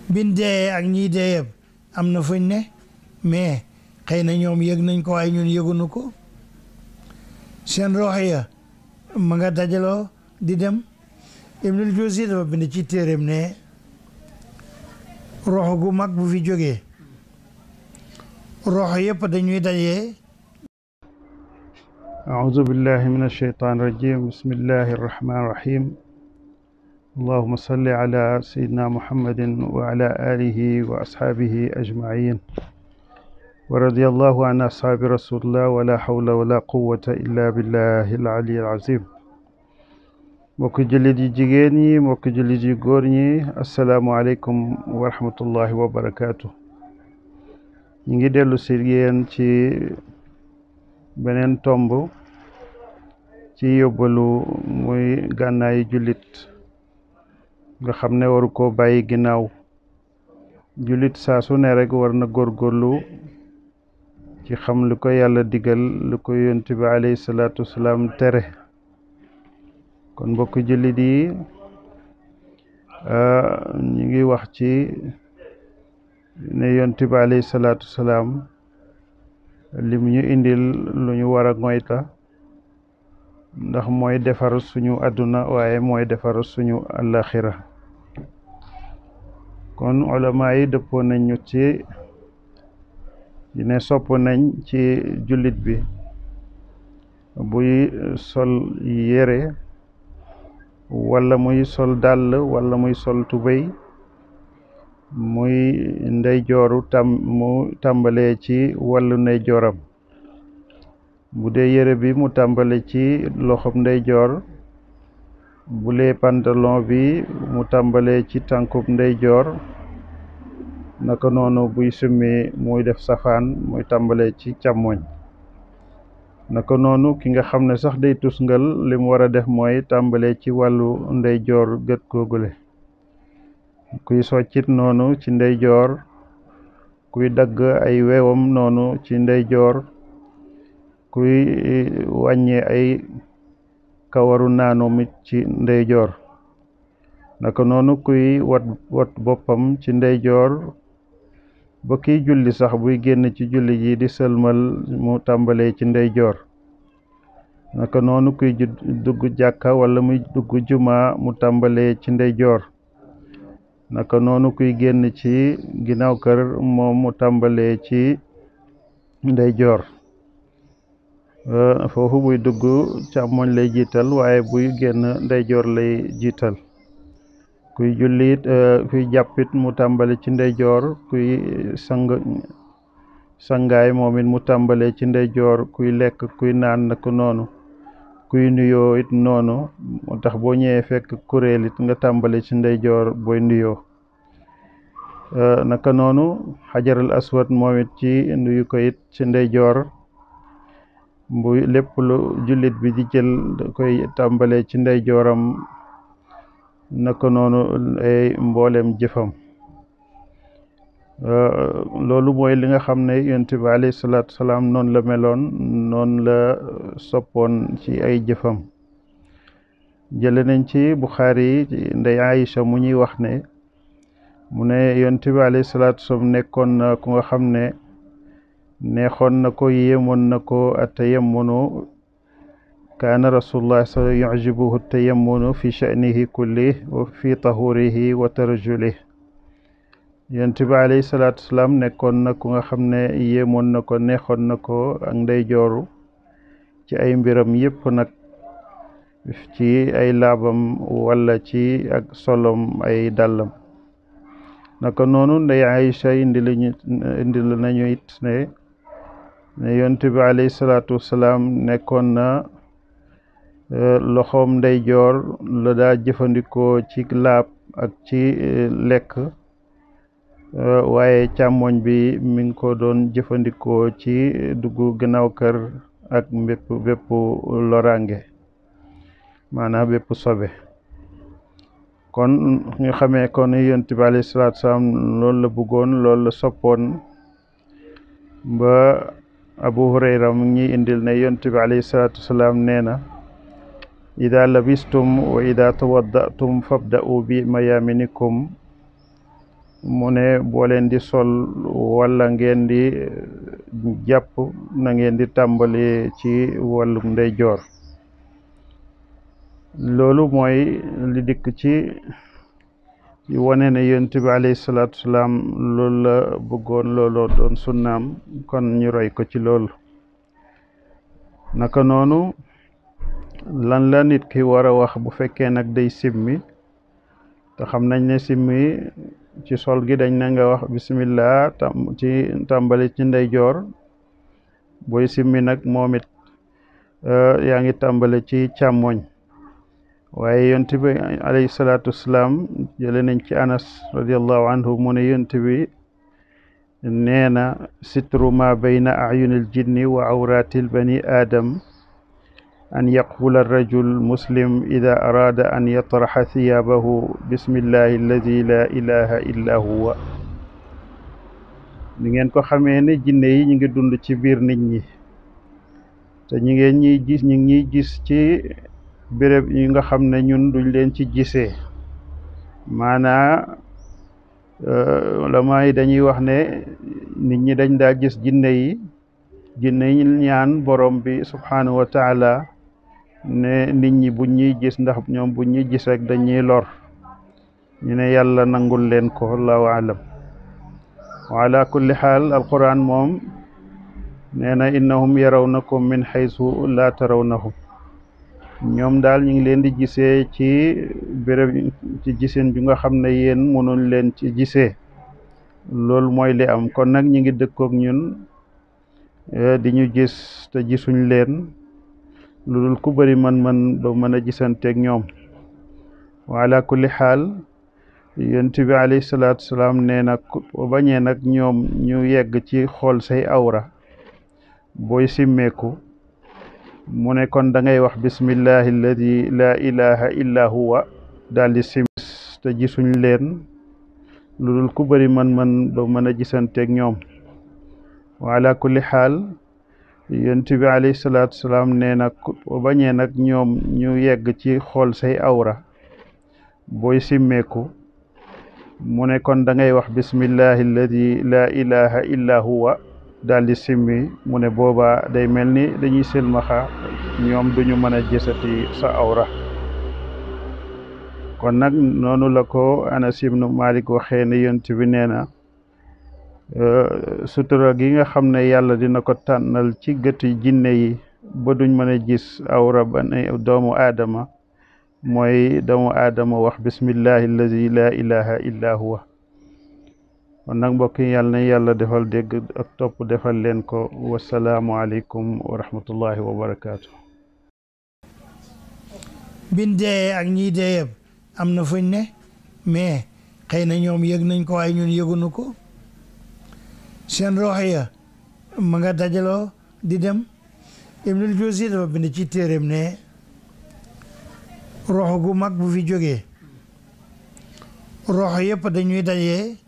biñ dee ak ñii dee yëpp am na fuñ ne mais xëy na ñoom yëg nañ ko waaye ñun yëgunu ko seen rox ya ma nga dajaloo di dem Ibnul Jawzi dafa bind ci téeréem ne rox gu mag bu fi jógee rox yëpp dañuy dajee أعوذ بالله من الشيطان الرجيم بسم الله الرحمن الرحيم اللهم صل على سيدنا محمد وعلى آله وأصحابه أجمعين ورضي الله عن أصحاب رسول الله ولا حول ولا قوة إلا بالله العلي العظيم mbokk jullit yi jigéen ñi mbokk jullit yi góor ñi assalaamu aleykum wa rahmatullahi wa barakaatu ñi ngi dellu si yéen ci beneen tomb ci yóbbalu muy gànnaayi jullit nga xam ne waru ko bàyyi ginnaaw jullit saa su ne rek war na góorgóorlu ci xam lu ko yàlla digal lu ko yonent bi alayhi salaatu wasalaam tere kon mbokk jullit yi ñu ngi wax ci ne yonent bi alayhi salaatu wasalaam lim ñu indil lu ñu war a ngoyta ndax mooy defar suñu àdduna waaye mooy defar suñu àllaxira kon ulama yi dëppoo nañ ñu ci ne sopp nañ ci jullit bi buy sol yére wala muy sol dàll wala muy sol tubéy muy ndeyjooru mu tàmbalee ci wàllu ndeyjooram bu dee yére bi mu tàmbale ci loxob ndeyjoor bu lee pantalon bi mu tàmbalee ci tànkub ndeyjoor naka noonu buy summi muy def safaan muy tàmbalee ci càmmoñ naka noonu ki nga xam ne sax day tusngal li mu war a def mooy tàmbalee ci wàllu ndeyjoor gët googule kuy soccit noonu ci ndeyjoor kuy dagg ay weewam noonu ci ndeyjoor kuy wàññee ay kawaru naanu mit ci ndeyjoor naka noonu kuy wat boppam ci ndeyjoor ba kiy julli sax buy génn ci julli ji di sëlmal mu tàmbalee ci ndeyjoor naka noonu kuy dugg jàkka wala muy dugg juma mu tàmbalee ci ndeyjoor naka noonu kuy génn ci ginnaaw kër moom mu tàmbalee ci ndeyjoor foofu buy dugg càmmoñ lay jiital waaye buy génn ndeyjoor lay jiital kuy jullit kuy jàppit mu tàmbale ci ndeyjoor kuy sangaay moom it mu tàmbale ci ndeyjoor kuy lekk kuy naan naka noonu kuy nuyoo it noonu moo tax boo ñëwee fekk kuréel it nga tàmbale ci ndeyjoor booy nuyoo naka noonu xajaral aswad moom it ci nuyu ko it ci ndeyjoor bu lépp lu jullit bi di jël da koy tàmbale ci ndeyjooram naka noonu ay mboolem jëfam loolu mooy li nga xam ne yonent bi alayhi salaatu wasalaam noonu la meloon noonu la soppoon ci ay jëfam jële nañ ci Buxaari yi ndey Aïcha mu ñuy wax ne mu ne yonent bi alayhi salaatu wasalaam nekkoon na ku nga xam ne neexoon na ko yéemoon na ko atayammunu kaana rasulullah sa yujibuhu tayammunu fi sha'nihi kulli wa fi tahurihi wa tarjulih yonent bi alayhi salaatu wasalaam nekkoon na ku nga xam ne yéemoon na ko neexoon na ko ak ndeyjooru ci ay mbiram yépp nag ci ay laabam wala ci ak solom ay dàllam naka noonu ndey Aïcha indil nañu it ne yonent bi alayhi salaatu wasalaam nekkoon na loxoom ndeyjoor la daa jëfandikoo ci laab ak ci lekk waaye càmmoñ bi mi ngi ko doon jëfandikoo ci dugg gannaaw kër ak bépp loraange maanaam bépp sobe kon ñu xamee kon yonent bi alayhi salaatu wasalaam loolu la bëggoon loolu la soppoon ba Abu Hurayra mu ngi indil ne yonent bi alayhi salaatu wasalaam nee na ida labistum wa ida tawaddatum fabda'u bi mayaminikum mu ne boo leen di sol walla ngeen di jàpp na ngeen di tàmbali ci wàllum ndeyjoor loolu mooy li dikk ci wane ne yonent bi alayhi salaatu wasalaam loolu la bëggoon looloo doon sunnaam kon ñu roy ko ci loolu naka noonu lan la nit ki war a wax bu fekkee nag day simmi te xam nañ ne simmi ci sol gi dañ na nga wax bismillah ci tàmbali ci ndeyjoor booy simmi nag moom it yaa ngi tàmbali ci càmmoñ waaye yonent bi alayhi salaatu wasalaam jële nañ ci anas radiallahu anhu mu ne yonent bi nee na sitru ma bayna ayunil jinni wa awratil bani aadam an yaqula rajul muslim ida araada an yatraxa thiyaabahu bismillahi alladi la ilaha illa huwa ni ngeen ko xamee ne jinne yi ñu ngi dund ci biir nit ñi te ñu ngi ñuy gis ci béréb yi nga xam ne ñun duñ leen ci gisee maanaa ulama yi dañuy wax ne nit ñi dañ daa gis jinne yi ñaan borom bi subhanahu wa taala ne nit ñi buñ ñuy gis ndax ñoom buñ ñuy gis rek dañuy lor ñu ne yàlla nangul leen ko wallahu alam wa ala kulli xaal alquran moom nee na innahum yarawnakum min xaysu la tarawnahum ñoom daal ñu ngi leen di gisee ci béréb ci giseen ju nga xam ne yéen mënuñ leen ci gisee loolu mooy li am kon nag ñu ngi dëkkook ñun di ñu gis te gisuñ leen lu dul ku bëri man ba mën a gisanteeg ñoom wa ala kulli xaal yonent bi alayhi salaatu wasalaam nee na bañee nag ñoom ñu yegg ci xool say awra booy simmeeku mu ne kon da ngay wax bismillahi alladi la ilaha illa huwa daal di simis te gisuñ leen lu dul ku bëri man ba mën a gisanteeg ñoom wa ala kulli xaal yonent bi alayhi salaatu wasalaam nee na bañee nag ñoom ñu yegg ci xool say awra booy simmeeku mu ne kon da ngay wax bismillahi alladi la ilaha illa huwa daal di simmi mu ne boobaa day mel ni dañuy silmaxa ñoom duñu mën a gisati sa awra kon nag noonu la ko Anas ibnu Malik waxee ne yonent bi nee na sutura gi nga xam ne yàlla dina ko tànnal ci gëti jinne yi ba duñ mën a gis awra ba ne doomu aadama mooy doomu aadama wax bismillahi alladi la ilaha illa huwa kon nag mbokk yi yàlla na yàlla defal dégg ak topp defal leen ko wasalaamu aleykum wa rahmatullahi wa barakaatu. bin dee ak ñiy dee yëpp am na fuñ ne mais xëy na ñoom yëg nañ ko waaye ñun yëgunu ko seen rox ya ma nga dajaloo di dem Ibnul Jawzi dafa bind ci téeréem ne rox gu mag bu fi jógee rox yëpp dañuy dajee